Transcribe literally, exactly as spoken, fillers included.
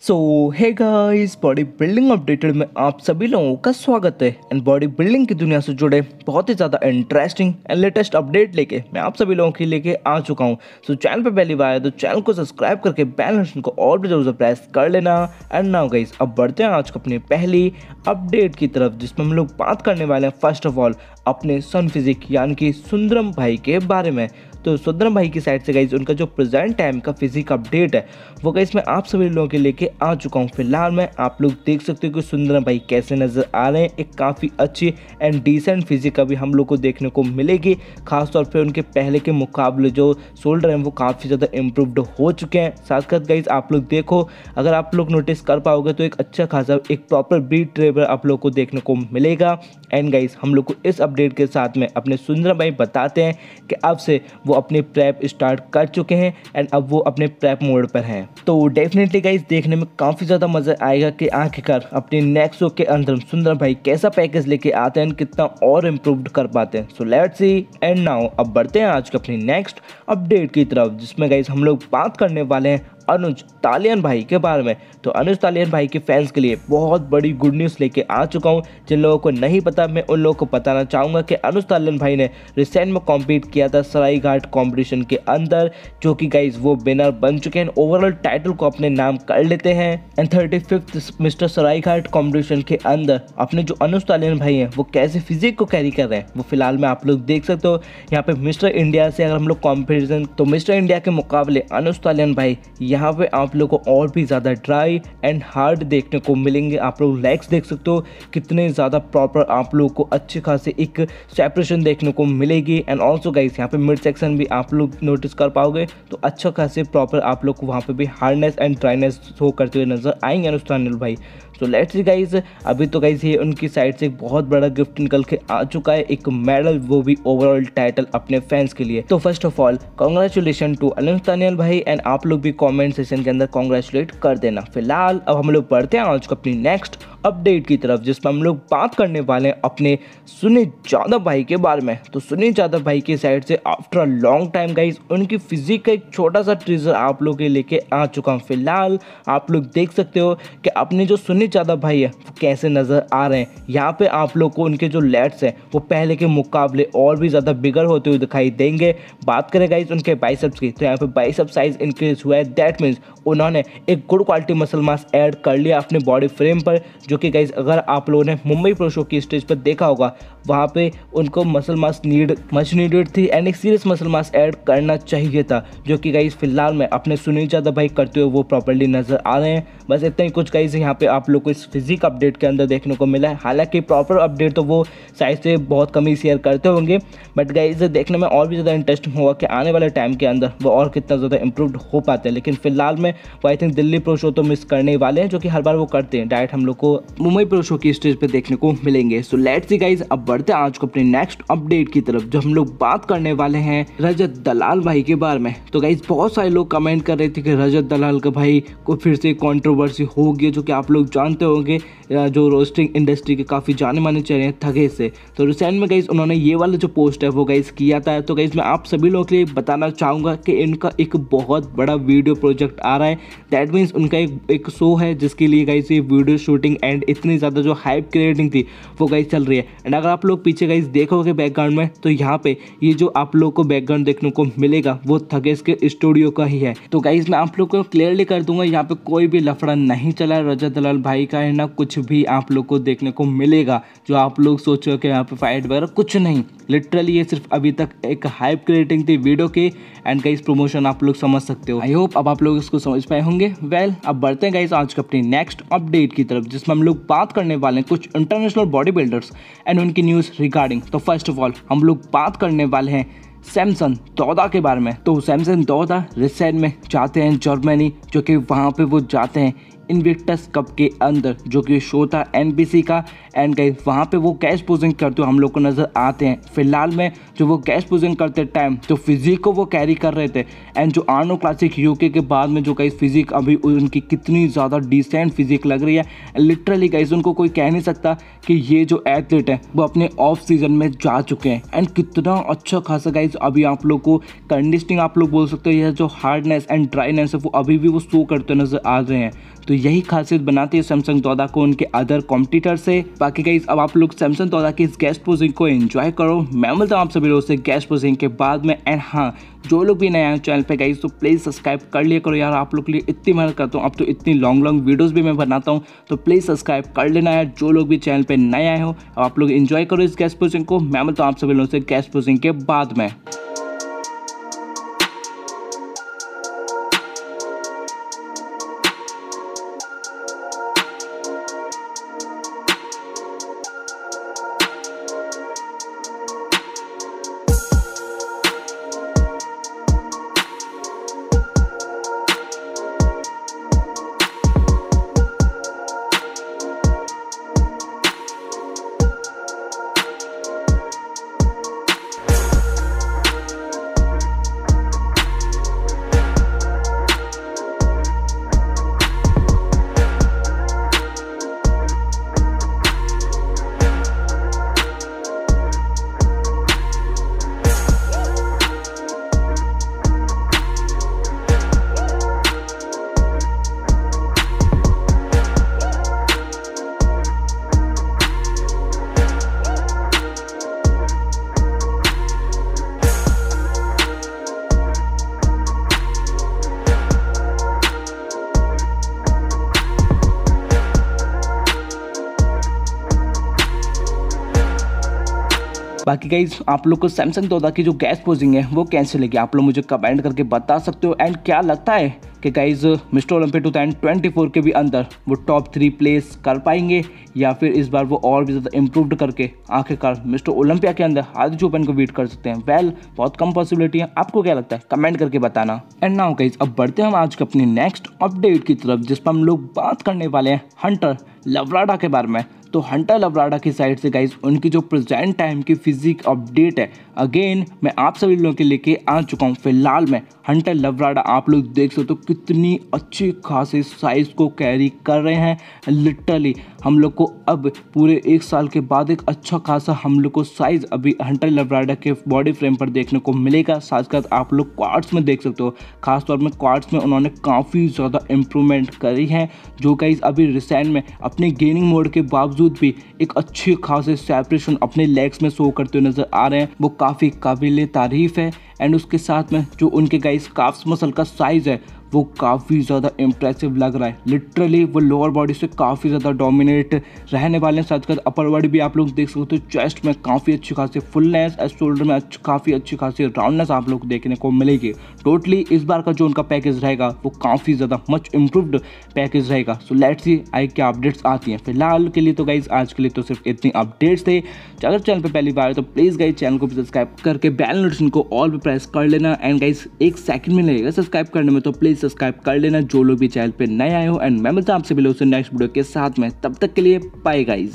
सो hey guys, body building updated में आप सभी लोगों का स्वागत है। एंड बॉडी बिल्डिंग की दुनिया से जुड़े बहुत ही ज़्यादा इंटरेस्टिंग एंड लेटेस्ट अपडेट लेके मैं आप सभी लोगों के लेके आ चुका हूँ। सो चैनल पे पहली बार है तो चैनल को सब्सक्राइब करके बेल आइकन को और भी जरूर प्रेस कर लेना। एंड नाउ गाइस, अब बढ़ते हैं आज को अपनी पहली अपडेट की तरफ, जिसमें हम लोग बात करने वाले हैं फर्स्ट ऑफ ऑल अपने सन फिजिक यानी कि सुंदरम भाई के बारे में। तो सुंदरम भाई की साइड से गाइज उनका जो प्रेजेंट टाइम का फिजिक अपडेट है वो गाइज मैं आप सभी लोगों के लेके आ चुका हूँ। फिलहाल में आप लोग देख सकते हो कि सुंदरम भाई कैसे नज़र आ रहे हैं। एक काफ़ी अच्छी एंड डिसेंट फिजिक अभी हम लोग को देखने को मिलेगी। खासतौर पे उनके पहले के मुकाबले जो शोल्डर हैं वो काफ़ी ज़्यादा इम्प्रूव्ड हो चुके हैं। साथ साथ गाइज आप लोग देखो, अगर आप लोग नोटिस कर पाओगे तो एक अच्छा खासा एक प्रॉपर ब्रीड ट्रेवर आप लोग को देखने को मिलेगा। एंड गाइज हम लोग को इस अपडेट के साथ में अपने सुंदरम भाई बताते हैं कि अब से वो अपने प्रेप स्टार्ट कर चुके हैं एंड अब वो अपने प्रेप मोड पर हैं। तो डेफिनेटली गाइस देखने में काफ़ी ज़्यादा मज़ा आएगा कि आखिरकार अपने नेक्स्ट शो के अंदर सुंदरम भाई कैसा पैकेज लेके आते हैं, कितना और इम्प्रूव्ड कर पाते हैं। So let's see. And now अब बढ़ते हैं आज के अपनी नेक्स्ट अपडेट की तरफ, जिसमें गाइस हम लोग बात करने वाले हैं अनुज तालियन भाई के बारे में। तो अनुज तालियन भाई के फैंस के लिए बहुत बड़ी गुड न्यूज़ लेके आ चुका हूँ। जिन लोगों को नहीं पता मैं उन लोगों को बताना चाहूँगा कि अनुज तालियन भाई ने रिसेंट में कॉम्पीट किया था सराई घाट कॉम्पिटिशन के अंदर, जो कि गाइज वो विनर बन चुके हैं। ओवरऑल टाइटल को अपने नाम कर लेते हैं। And thirty fifth mister Sarai Ghat competition के अंदर अपने जो अनुज तालियन भाई हैं वो कैसे फिजिक को कैरी कर रहे हैं वो फिलहाल में आप लोग देख सकते हो। यहाँ पे मिस्टर इंडिया से अगर हम लोग कॉम्पिटिशन, तो मिस्टर इंडिया के मुकाबले अनुज तालियन भाई यहाँ पे आप लोग को और भी ज़्यादा ड्राई एंड हार्ड देखने को मिलेंगे। आप लोग लेग्स देख सकते हो कितने ज़्यादा प्रॉपर आप लोग को अच्छे खासे एक सेपरेशन देखने को मिलेगी। एंड ऑल्सो गाइस यहाँ पे मिड सेक्शन भी आप लोग नोटिस कर पाओगे तो अच्छा खासे प्रॉपर आप लोग को वहाँ पे भी हार्डनेस एंड ड्राइनेस शो करते हुए नजर आएंगे अनुज तालियन भाई। तो लेट्स सी गाइस, अभी तो गाइस ये उनकी साइड से एक बहुत बड़ा गिफ्ट निकल के आ चुका है, एक मेडल, वो भी ओवरऑल टाइटल अपने फैंस के लिए। तो first of all congratulation to Anuj Talian भाई एंड आप लोग भी कमेंट सेक्शन के अंदर कांग्रेचुलेट कर देना। फिलहाल अब हम लोग बढ़ते हैं आज को अपनी नेक्स्ट अपडेट की तरफ, जिसमें हम लोग बात करने वाले हैं अपने सुनील यादव भाई के बारे में। तो सुनील यादव भाई की साइड से after a long time guys उनकी फिजिक का एक छोटा सा टीजर आप लोग के लेके आ चुका हूँ। फिलहाल आप लोग देख सकते हो कि अपने जो सुनील यादव भाई है वो कैसे नजर आ रहे हैं। यहाँ पे आप लोग को उनके जो लेट्स हैं वो पहले के मुकाबले और भी ज़्यादा बिगर होते हुए दिखाई देंगे। बात करें गाइस उनके बाइसेप्स की, तो यहाँ पे बाइसेप साइज इंक्रीज हुआ है। दैट मीन्स उन्होंने एक good quality muscle mass add कर लिया अपने बॉडी फ्रेम पर, जो कि गाइस अगर आप लोगों ने मुंबई प्रो शो की स्टेज पर देखा होगा वहाँ पे उनको muscle mass need much needed थी एंड एक सीरियस मसल मास ऐड करना चाहिए था, जो कि गाइस फिलहाल में अपने सुनील यादव भाई करते हुए वो प्रॉपर्ली नजर आ रहे हैं। बस इतना ही कुछ गाइस यहाँ पे आप लोग को इस फिजिक अपडेट के अंदर देखने को मिला है। हालांकि प्रॉपर अपडेट तो वो साइड से बहुत कम ही शेयर करते होंगे, बट गाइस देखने में और भी ज़्यादा इंटरेस्टिंग होगा कि आने वाले टाइम के अंदर वो और कितना ज़्यादा इंप्रूव्ड हो पाते हैं। लेकिन फिलहाल में वो I think Delhi pro show तो मिस करने वाले हैं, जो कि हर बार वो करते हैं। डायरेक्ट हम लोग को मुंबई प्रो शो की स्टेज पे देखने को मिलेंगे। सो लेट्स सी गाइस, अब बढ़ते हैं आज को अपने नेक्स्ट अपडेट की तरफ, जो हम लोग बात करने वाले हैं रजत दलाल भाई के बारे में। तो गाइस बहुत सारे लोग कमेंट कर रहे थे कि रजत दलाल का भाई को फिर से कंट्रोवर्सी हो गई, जो कि आप लोग जानते होंगे जो रोस्टिंग इंडस्ट्री के काफ़ी जाने माने चेहरे हैं थगे से। तो रिसेंट में गाइस उन्होंने ये वाला जो पोस्ट है वो गाइस किया था। तो गाइस मैं आप सभी लोगों के लिए बताना चाहूँगा कि इनका एक बहुत बड़ा वीडियो प्रोजेक्ट आ रहा है। दैट मीन्स उनका एक एक शो है जिसके लिए गाइस ये वीडियो शूटिंग एंड इतनी ज़्यादा जो हाइप क्रिएटिंग थी वो गाइस चल रही है। एंड अगर आप लोग पीछे गाइस देखोगे बैकग्राउंड में, तो यहाँ पे ये जो आप लोग को बैकग्राउंड देखने को मिलेगा वो थगेस के स्टूडियो का ही है। तो गाइस मैं आप लोग को क्लियरली कर दूंगा, यहाँ पे कोई भी लफड़ा नहीं चला रजत दलाल भाई का है ना, कुछ भी आप लोग को देखने को मिलेगा जो आप लोग सोचो कि यहाँ पे फाइट वगैरह कुछ नहीं। लिटरली ये सिर्फ अभी तक एक हाइप क्रिएटिंग थी वीडियो की एंड गाइस प्रमोशन आप लोग समझ सकते हो। आई होप अब आप लोग इसको समझ पाए होंगे। वेल अब बढ़ते हैं गाइस आज के अपनी नेक्स्ट अपडेट की तरफ, जिसमें हम लोग बात करने वाले हैं कुछ इंटरनेशनल बॉडी बिल्डर्स एंड उनकी न्यूज़ रिगार्डिंग। तो फर्स्ट ऑफ ऑल हम लोग बात करने वाले हैं सैमसन दौदा के बारे में। तो सैमसन दौदा रिसेंट में जाते हैं जर्मनी, जो कि वहाँ पे वो जाते हैं इन्विक्टस कप के अंदर, जो कि शो था एनबीसी का। एंड गाइस वहाँ पे वो कैश पोजिंग करते हुए हम लोग को नज़र आते हैं। फिलहाल में जो वो कैश पोजिंग करते टाइम जो फिजिक को वो कैरी कर रहे थे एंड जो आर्नो क्लासिक यूके के बाद में जो गाइस फिजिक अभी उनकी कितनी ज़्यादा डिसेंट फिजिक लग रही है। लिटरली गाइस उनको कोई कह नहीं सकता कि ये जो एथलीट है वो अपने ऑफ सीजन में जा चुके हैं। एंड कितना अच्छा खासा गाइस अभी आप लोग को कंडीशनिंग आप लोग बोल सकते हो, यह जो हार्डनेस एंड ड्राइनेस है वो अभी भी वो शो करते नज़र आ रहे हैं। तो यही खासियत बनाती है सैमसंग चौदह को उनके अदर कॉम्पिटिटर से। बाकी गाइस अब आप लोग सैमसंग चौदह की इस गेस्ट पोजिंग को एंजॉय करो। मैं मिलता हूँ आप सभी लोगों से गेस्ट पोजिंग के बाद में। एंड हाँ, जो लोग भी नए आए चैनल पे गाइस तो प्लीज़ सब्सक्राइब कर लिया करो यार, आप लोग के लिए इतनी मेहनत करता हूँ। अब तो इतनी लॉन्ग लॉन्ग वीडियोस भी मैं बनाता हूँ, तो प्लीज़ सब्सक्राइब कर लेना यार। जो लोग भी चैनल पे नए आए हो अब आप लोग एंजॉय करो इस गेस्ट पोजिंग को। मैं मिलता हूँ आप सभी लोगों से गेस्ट पोजिंग के बाद में। बाकी गाइज आप लोग को सैमसंग चौदह की जो गेस्ट पोजिंग है वो कैसे लगी, आप लोग मुझे कमेंट करके बता सकते हो। एंड क्या लगता है कि गाइज मिस्टर ओलंपिक दो हज़ार चौबीस के भी अंदर वो टॉप थ्री प्लेस कर पाएंगे, या फिर इस बार वो और भी ज़्यादा इम्प्रूव करके आखिरकार मिस्टर ओलंपिया के अंदर हार्दिक चोपन को बीट कर सकते हैं। वेल बहुत कम पॉसिबिलिटी है, आपको क्या लगता है कमेंट करके बताना। एंड नाउ गाइज अब बढ़ते हैं हम आज के अपनी नेक्स्ट अपडेट की तरफ, जिस पर हम लोग बात करने वाले हैं हंटर लवराडा के बारे में। तो हंटर लवराडा की साइड से गाइज उनकी जो प्रेजेंट टाइम की फिजिक अपडेट है अगेन मैं आप सभी लोगों के लेके आ चुका हूँ। फिलहाल में हंटर लवराडा आप लोग देख सकते हो कितनी अच्छी खासी साइज को कैरी कर रहे हैं। लिटरली हम लोग को अब पूरे एक साल के बाद एक अच्छा खासा हम लोग को साइज अभी हंटर लवराडा के बॉडी फ्रेम पर देखने को मिलेगा। साथ साथ आप लोग क्वाड्स में देख सकते हो, खासतौर में क्वाड्स में उन्होंने काफ़ी ज़्यादा इम्प्रूवमेंट करी है, जो गाइज अभी रिसेंट में अपने गेनिंग मोड के बावजूद भी एक अच्छे खासे सेपरेशन अपने लेग्स में शो करते हुए नजर आ रहे हैं। वो काफ़ी काबिल तारीफ है। एंड उसके साथ में जो उनके गाइस काफ्स मसल का साइज़ है वो काफ़ी ज़्यादा इम्प्रेसिव लग रहा है। लिटरली वो लोअर बॉडी से काफ़ी ज़्यादा डोमिनेट रहने वाले हैं। साथ साथ अपर बॉडी भी आप लोग देख सकते हो, चेस्ट में काफ़ी अच्छी खासी फुलनेस, शोल्डर में अच्छी काफ़ी अच्छी खासी राउंडनेस आप लोग देखने को मिलेगी। टोटली इस बार का जो उनका पैकेज रहेगा वो काफ़ी ज़्यादा मच इम्प्रूव्ड पैकेज रहेगा। सो लेट्स सी आई क्या अपडेट्स आती हैं। फिलहाल के लिए तो गाइज आज के लिए तो सिर्फ इतनी अपडेट्स थे। अगर चैनल पर पहली बार है तो प्लीज़ गाइज चैनल को भी सब्सक्राइब करके बेल नोटिफिकेशन को ऑल पे प्रेस कर लेना। एंड गाइज एक सेकंड में लगेगा सब्सक्राइब करने में, तो प्लीज़ सब्सक्राइब कर लेना जो लोग भी चैनल पे नए आए हो। एंड मैं मिलता हूं आपसे भी लोगों से नेक्स्ट वीडियो के साथ में, तब तक के लिए बाय गाइज।